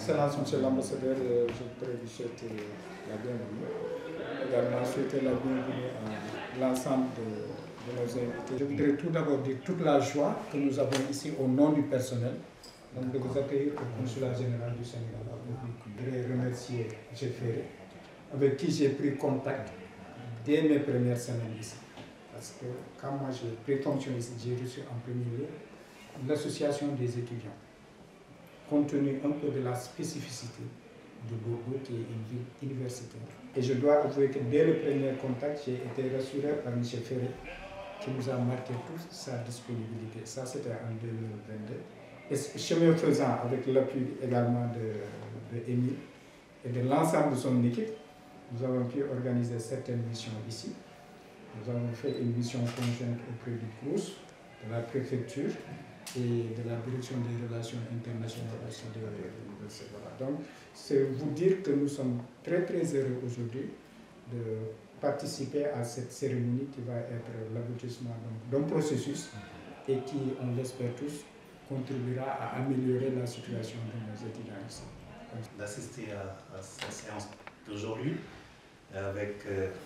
Excellence, Monsieur l'ambassadeur, je voudrais vous souhaiter la bienvenue. Également souhaiter la bienvenue à l'ensemble de nos invités. Je voudrais tout d'abord dire toute la joie que nous avons ici au nom du personnel, donc de vous accueillir au Consulat général du Sénégal. Je voudrais remercier M. Ferré, avec qui j'ai pris contact dès mes premières semaines ici. Parce que quand moi j'ai pris fonction ici, j'ai reçu en premier lieu l'association des étudiants, compte tenu un peu de la spécificité de Bourgout, qui est une ville universitaire. Et je dois avouer que dès le premier contact, j'ai été rassuré par M. Ferré, qui nous a marqué tous sa disponibilité. Ça, c'était en 2022. Et chemin faisant, avec l'appui également de Émile et de l'ensemble de son équipe, nous avons pu organiser certaines missions ici. Nous avons fait une mission conjointe auprès du CROUS, de la préfecture et de la direction des relations internationales de l'université. Donc, c'est vous dire que nous sommes très très heureux aujourd'hui de participer à cette cérémonie qui va être l'aboutissement d'un processus et qui, on l'espère tous, contribuera à améliorer la situation de nos étudiants ici. D'assister à cette séance d'aujourd'hui avec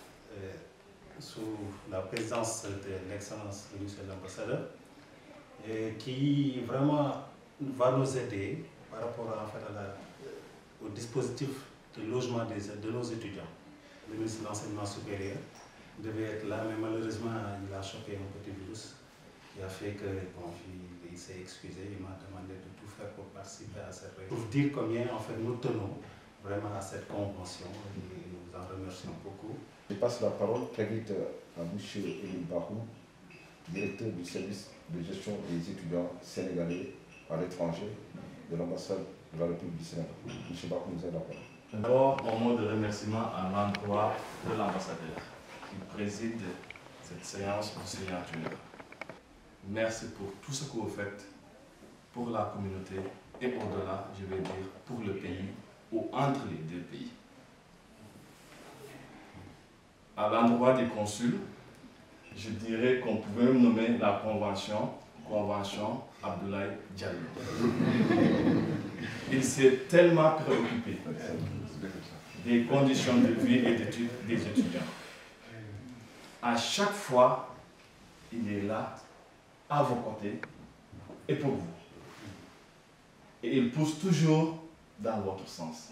sous la présence de l'excellence de monsieur l'ambassadeur, qui vraiment va nous aider par rapport au dispositif de logement de nos étudiants. Le ministre de l'Enseignement supérieur devait être là, mais malheureusement il a chopé un petit virus qui a fait que, bon, il s'est excusé, il m'a demandé de tout faire pour participer à cette réunion. Pour dire combien en fait nous tenons vraiment à cette convention et nous en remercions beaucoup. Je passe la parole très vite à M. Émile Barou, directeur du service de gestion des étudiants sénégalais à l'étranger de l'ambassade de la République du Sénégal. M. Barou nous a la parole. D'abord, un mot de remerciement à l'endroit de l'ambassadeur qui préside cette séance de signature. Merci pour tout ce que vous faites pour la communauté et au-delà, je vais dire, pour le pays ou entre les deux pays. À l'endroit des consuls, je dirais qu'on pouvait nommer la convention Abdoulaye Diallo. Il s'est tellement préoccupé des conditions de vie et d'études des étudiants. À chaque fois, il est là, à vos côtés et pour vous. Et il pousse toujours dans votre sens.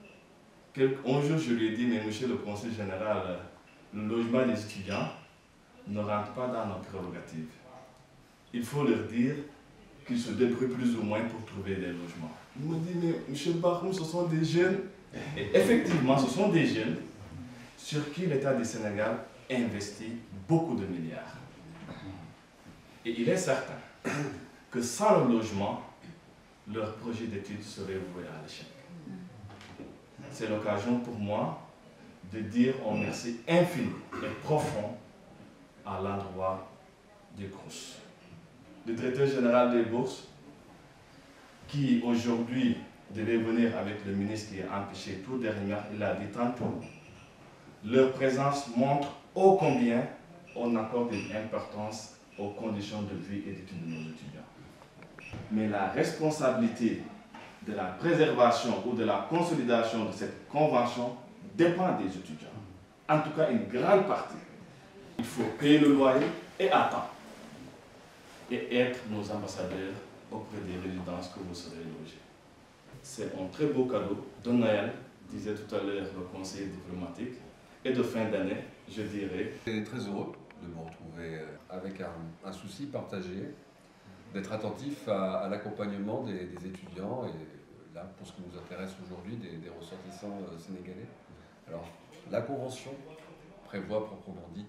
Un jour, je lui ai dit, mais monsieur le conseiller général, le logement des étudiants ne rentre pas dans nos prérogatives. Il faut leur dire qu'ils se débrouillent plus ou moins pour trouver des logements. Il me dit, mais monsieur Bahoum, ce sont des jeunes. Et effectivement, ce sont des jeunes sur qui l'État du Sénégal investit beaucoup de milliards. Et il est certain que sans le logement, leur projet d'études serait voué à l'échec. C'est l'occasion pour moi de dire un merci infini et profond à l'endroit du CROUS. Le directeur général des bourses, qui aujourd'hui devait venir avec le ministre qui est empêché tout dernièrement, il a dit tantôt, leur présence montre ô combien on accorde une importance aux conditions de vie et d'études de nos étudiants. Mais la responsabilité de la préservation ou de la consolidation de cette convention dépend des étudiants. En tout cas, une grande partie. Il faut payer le loyer et attendre. Et être nos ambassadeurs auprès des résidences que vous serez logés. C'est un très beau cadeau de Noël, disait tout à l'heure le conseiller diplomatique, et de fin d'année, je dirais. Je suis très heureux de vous retrouver avec un souci partagé, d'être attentif à l'accompagnement des étudiants et là, pour ce qui nous intéresse aujourd'hui, des ressortissants sénégalais. Alors, la Convention prévoit proprement dit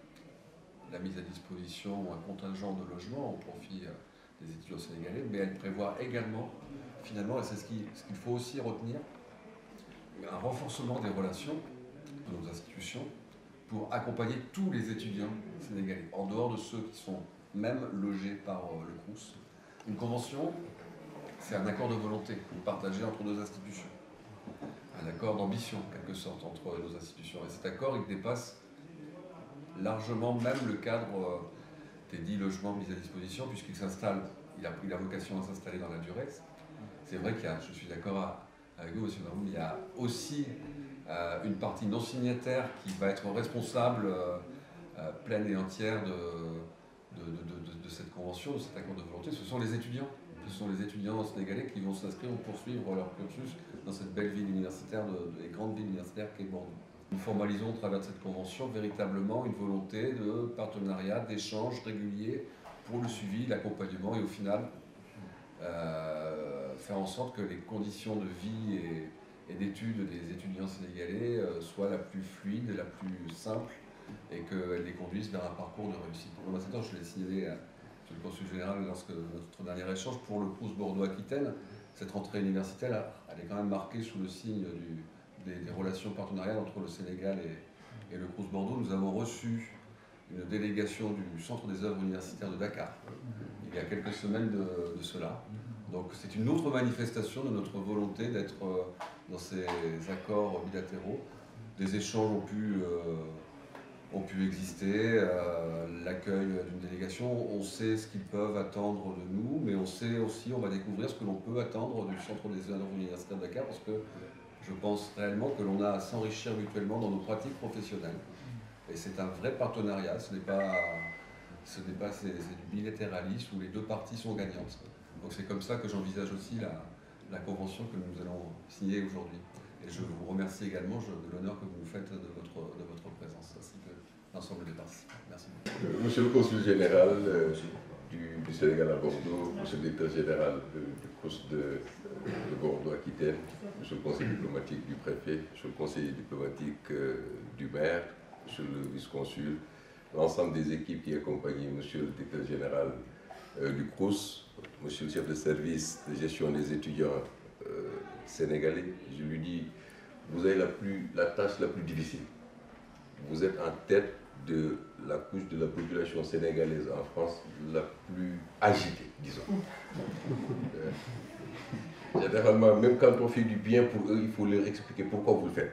la mise à disposition ou un contingent de logements au profit des étudiants sénégalais, mais elle prévoit également, finalement, et c'est ce qu'il faut aussi retenir, un renforcement des relations de nos institutions pour accompagner tous les étudiants sénégalais, en dehors de ceux qui sont même logés par le CROUS. Une convention, c'est un accord de volonté partagé entre nos institutions, un accord d'ambition, en quelque sorte, entre nos institutions. Et cet accord, il dépasse largement même le cadre des 10 logements mis à disposition, puisqu'il s'installe, il a vocation à s'installer dans la durée. C'est vrai je suis d'accord avec vous, M. Baroum, il y a aussi une partie non signataire qui va être responsable pleine et entière de cette convention, de cet accord de volonté. Ce sont les étudiants. Ce sont les étudiants sénégalais qui vont s'inscrire ou poursuivre leur cursus dans cette belle ville universitaire et grande ville universitaire qu'est Bordeaux. Nous formalisons au travers de cette convention véritablement une volonté de partenariat, d'échange régulier pour le suivi, l'accompagnement et au final faire en sorte que les conditions de vie et d'études des étudiants sénégalais soient la plus fluide, la plus simple et qu'elles les conduisent vers un parcours de réussite. L'ambassadeur, je l'ai signalé à le consul général lorsque notre dernier échange pour le Crous Bordeaux-Aquitaine, cette rentrée universitaire, elle est quand même marquée sous le signe des relations partenariales entre le Sénégal et le Crous Bordeaux. Nous avons reçu une délégation du Centre des œuvres universitaires de Dakar, il y a quelques semaines de cela. Donc c'est une autre manifestation de notre volonté d'être dans ces accords bilatéraux. Des échanges ont pu exister, l'accueil d'une délégation, on sait ce qu'ils peuvent attendre de nous, mais on sait aussi, on va découvrir ce que l'on peut attendre du Centre des œuvres universitaires de Dakar, parce que je pense réellement que l'on a à s'enrichir mutuellement dans nos pratiques professionnelles. Et c'est un vrai partenariat, c'est du bilatéralisme où les deux parties sont gagnantes. Donc c'est comme ça que j'envisage aussi la convention que nous allons signer aujourd'hui. Et je vous remercie également de l'honneur que vous nous faites de votre présence, ainsi que l'ensemble des participants. Merci beaucoup. Monsieur le consul général du Sénégal à Bordeaux, monsieur le directeur général du Crous de Bordeaux-Aquitaine, monsieur le conseiller diplomatique du préfet, monsieur le conseiller diplomatique du maire, monsieur le vice-consul, l'ensemble des équipes qui accompagnent monsieur le directeur général du Crous, monsieur le chef de service de gestion des étudiants sénégalais, je lui dis, vous avez la tâche la plus difficile. Vous êtes en tête de la couche de la population sénégalaise en France la plus agitée, disons. Généralement, même quand on fait du bien pour eux, il faut leur expliquer pourquoi vous le faites.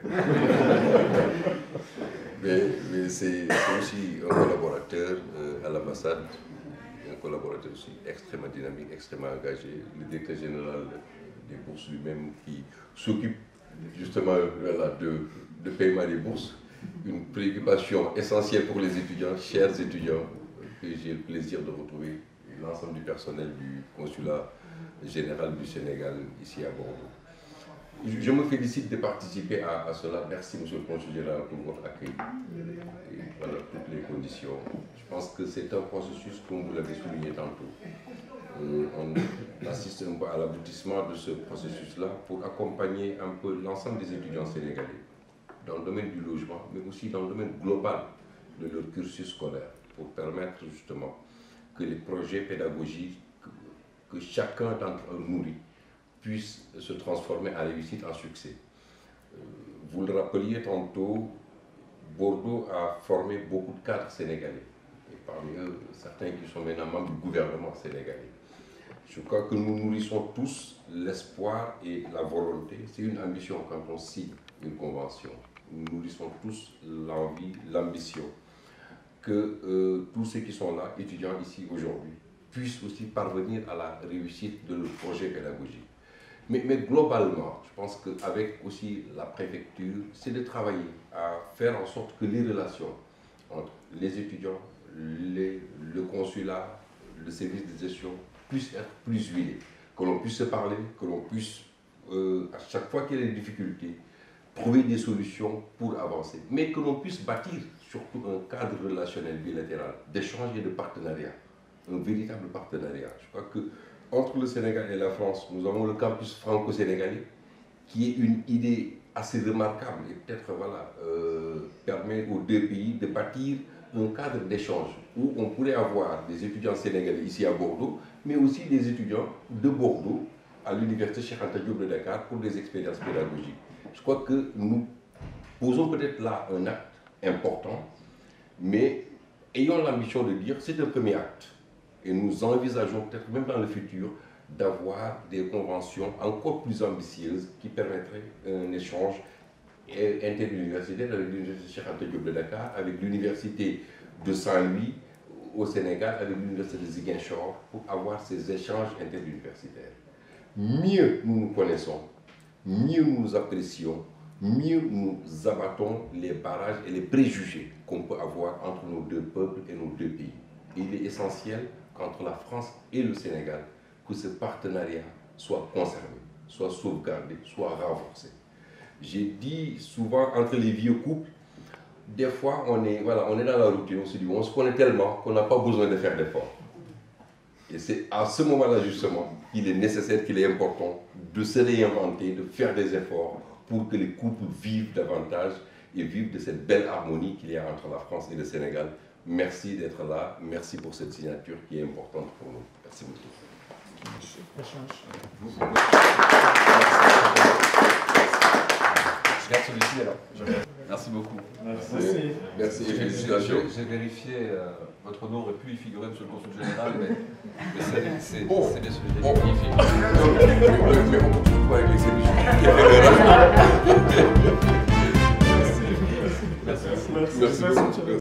mais c'est aussi un collaborateur à l'ambassade, un collaborateur aussi extrêmement dynamique, extrêmement engagé, le directeur général des bourses lui-même qui s'occupe justement de paiement des bourses, une préoccupation essentielle pour les étudiants, chers étudiants, que j'ai le plaisir de retrouver, l'ensemble du personnel du consulat général du Sénégal ici à Bordeaux. Je me félicite de participer à cela. Merci monsieur le consul général pour votre accueil et voilà toutes les conditions. Je pense que c'est un processus, comme vous l'avez souligné tantôt. On assiste un peu à l'aboutissement de ce processus-là pour accompagner un peu l'ensemble des étudiants sénégalais dans le domaine du logement, mais aussi dans le domaine global de leur cursus scolaire, pour permettre justement que les projets pédagogiques que chacun d'entre eux nourrit puissent se transformer en réussite, en succès. Vous le rappeliez tantôt, Bordeaux a formé beaucoup de cadres sénégalais, et parmi eux, certains qui sont maintenant membres du gouvernement sénégalais. Je crois que nous nourrissons tous l'espoir et la volonté, c'est une ambition quand on signe une convention, nous nourrissons tous l'envie, l'ambition que tous ceux qui sont là, étudiants ici aujourd'hui, puissent aussi parvenir à la réussite de leur projet pédagogique. Mais globalement, je pense qu'avec aussi la préfecture, c'est de travailler à faire en sorte que les relations entre les étudiants, le consulat, le service de gestion puissent être plus huilées, que l'on puisse se parler, que l'on puisse, à chaque fois qu'il y a des difficultés, trouver des solutions pour avancer, mais que l'on puisse bâtir surtout un cadre relationnel bilatéral, d'échange et de partenariat, un véritable partenariat. Je crois que entre le Sénégal et la France, nous avons le campus franco-sénégalais, qui est une idée assez remarquable et peut-être voilà, permet aux deux pays de bâtir un cadre d'échange où on pourrait avoir des étudiants sénégalais ici à Bordeaux, mais aussi des étudiants de Bordeaux à l'université Cheikh Anta Diop de Dakar pour des expériences pédagogiques. Je crois que nous posons peut-être là un acte important, mais ayons l'ambition de dire c'est un premier acte. Et nous envisageons peut-être même dans le futur d'avoir des conventions encore plus ambitieuses qui permettraient un échange interuniversitaire avec l'université Cheikh Anta Diop de Dakar, avec l'université de Saint-Louis au Sénégal, avec l'université de Ziguinchor, pour avoir ces échanges interuniversitaires. Mieux nous nous connaissons, mieux nous nous apprécions, mieux nous abattons les barrages et les préjugés qu'on peut avoir entre nos deux peuples et nos deux pays. Et il est essentiel qu'entre la France et le Sénégal, que ce partenariat soit conservé, soit sauvegardé, soit renforcé. J'ai dit souvent entre les vieux couples, des fois on est dans la routine, on se connaît tellement qu'on n'a pas besoin de faire d'efforts. Et c'est à ce moment-là justement qu'il est nécessaire, qu'il est important de se réinventer, de faire des efforts pour que les couples vivent davantage et vivent de cette belle harmonie qu'il y a entre la France et le Sénégal. Merci d'être là, merci pour cette signature qui est importante pour nous. Merci beaucoup. Je garde celui-ci alors. Merci beaucoup. Merci. Merci et félicitations. J'ai vérifié, votre nom aurait pu y figurer, monsieur le consul général, mais c'est bien celui de vérifié. Mais on peut toujours avec les séries. Merci.